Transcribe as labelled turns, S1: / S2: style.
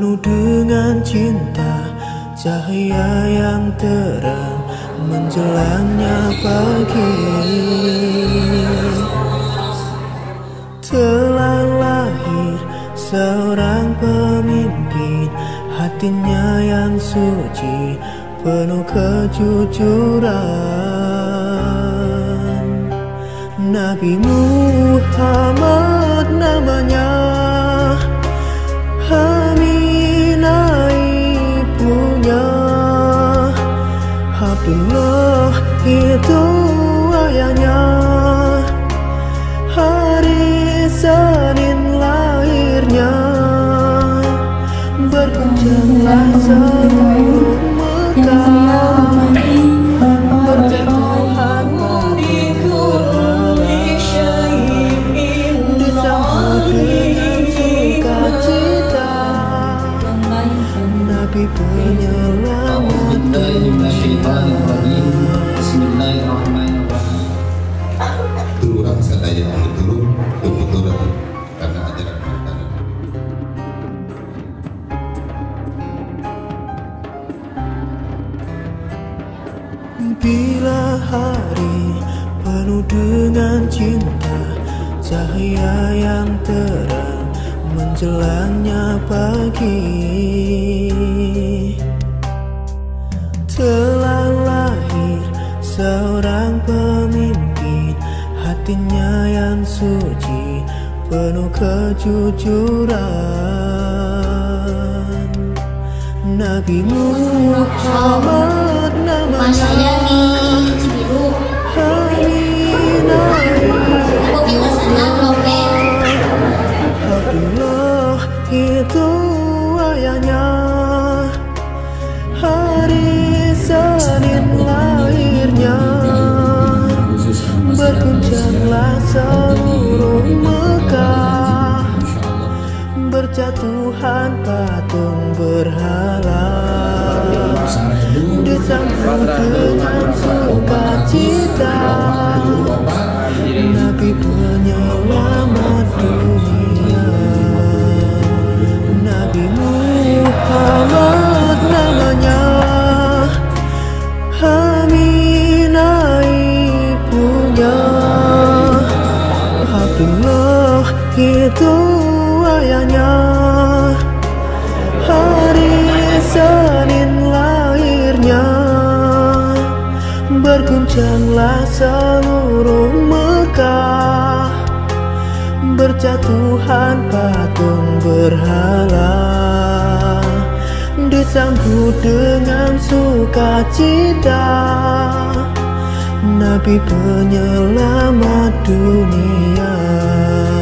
S1: penuh dengan cinta, cahaya yang terang menjelangnya pagi. Telah lahir seorang pemimpin, hatinya yang suci penuh kejujuran. Nabi Muhammad namanya, Aminah ibunya, Abdullah itu ayahnya. Hari Senin lahirnya, berkuncanglah seluruh Mekah, berjatuhan di kulli syai'in, disambut dengan sukacita, Nabi penyelamat dunia.
S2: Bismillahirrahmanirrahim. Dulu orang sadaya dulu betul karena ajaran mereka.
S1: Bila hari penuh dengan cinta, cahaya yang terang menjelangnya pagi. Telah lahir seorang pemimpin, hatinya yang suci penuh kejujuran. Nabi Muhammad namanya, Aminah ibunya, Abdullah itu ayahnya. Hari Senin lahirnya, berguncanglah seluruh Mekah, berjatuhan patung berhala, disambut dengan sukacita, Nabi penyelamat dunia. Nabi Muhammad namanya, Aminah ibunya, Abdullah itu ayahnya. Hari Senin lahirnya, berguncanglah seluruh Mekah, berjatuhan patung berhala, disambut dengan sukacita, Nabi penyelamat dunia.